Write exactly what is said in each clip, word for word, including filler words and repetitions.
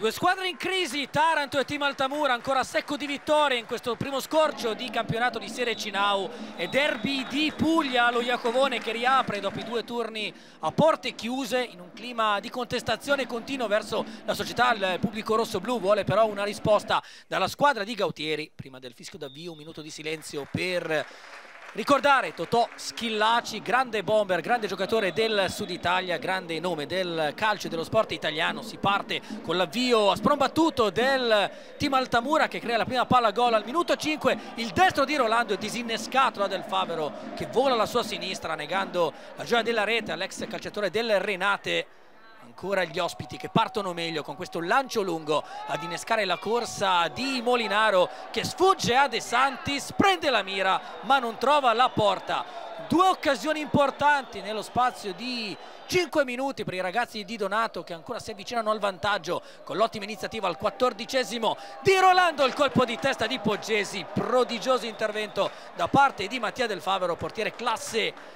Due squadre in crisi, Taranto e Team Altamura, ancora a secco di vittorie in questo primo scorcio di campionato di Serie C Now e derby di Puglia, lo Iacovone che riapre dopo i due turni a porte chiuse in un clima di contestazione continuo verso la società. Il pubblico rosso-blu vuole però una risposta dalla squadra di Gautieri. Prima del fischio d'avvio un minuto di silenzio per ricordare Totò Schillaci, grande bomber, grande giocatore del Sud Italia, grande nome del calcio e dello sport italiano. Si parte con l'avvio a sprombattuto del Team Altamura che crea la prima palla gol al minuto cinque. Il destro di Rolando è disinnescato da Del Favero che vola alla sua sinistra negando la gioia della rete all'ex calciatore del Renate. Ancora gli ospiti che partono meglio con questo lancio lungo ad innescare la corsa di Molinaro che sfugge a De Santis, prende la mira ma non trova la porta. Due occasioni importanti nello spazio di cinque minuti per i ragazzi di Donato che ancora si avvicinano al vantaggio con l'ottima iniziativa al quattordicesimo di Rolando, il colpo di testa di Poggesi, prodigioso intervento da parte di Mattia Del Favero, portiere classe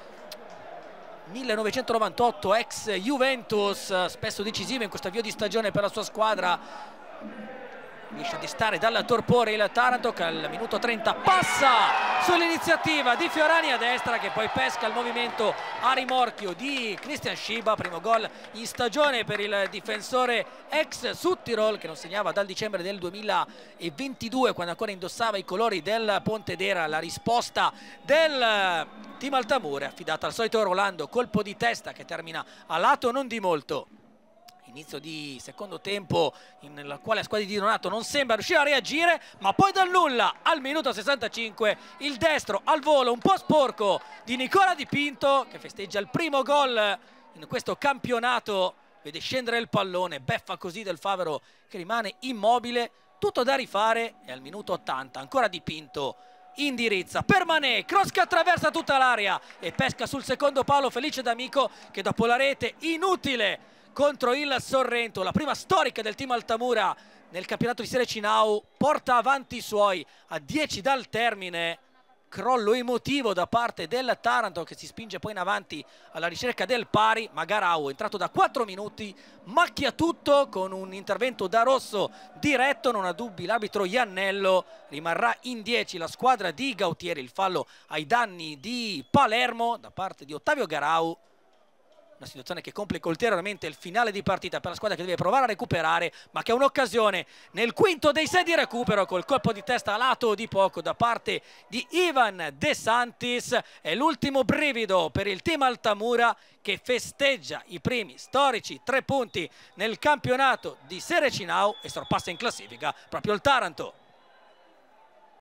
millenovecentonovantotto, ex Juventus, spesso decisivo in questo avvio di stagione per la sua squadra. Riesce a destare dal torpore il Taranto che al minuto trenta passa sull'iniziativa di Fiorani a destra che poi pesca il movimento a rimorchio di Christian Schiba. Primo gol in stagione per il difensore ex Südtirol che non segnava dal dicembre del duemilaventidue quando ancora indossava i colori del Pontedera. La risposta del Team Altamura è affidata al solito Rolando, colpo di testa che termina a lato non di molto. Inizio di secondo tempo nel quale la squadra di Donato non sembra riuscire a reagire, ma poi dal nulla al minuto sessantacinque il destro al volo un po' sporco di Nicola Di Pinto che festeggia il primo gol in questo campionato, vede scendere il pallone, beffa così Del Favero che rimane immobile, tutto da rifare e al minuto ottanta ancora Di Pinto indirizza per Mané, cross che attraversa tutta l'area e pesca sul secondo palo Felice D'Amico che dopo la rete inutile contro il Sorrento, la prima storica del Team Altamura nel campionato di Serie C Now, porta avanti i suoi a dieci dal termine. Crollo emotivo da parte del Taranto che si spinge poi in avanti alla ricerca del pari, ma Garau entrato da quattro minuti macchia tutto con un intervento da rosso diretto, non ha dubbi l'arbitro Iannello. Rimarrà in dieci la squadra di Gautieri, il fallo ai danni di Palermo da parte di Ottavio Garau. Una situazione che complica ulteriormente il finale di partita per la squadra che deve provare a recuperare, ma che ha un'occasione nel quinto dei sei di recupero col colpo di testa a lato di poco da parte di Ivan De Santis. È l'ultimo brivido per il Team Altamura che festeggia i primi storici tre punti nel campionato di Serie C Now e sorpassa in classifica proprio il Taranto.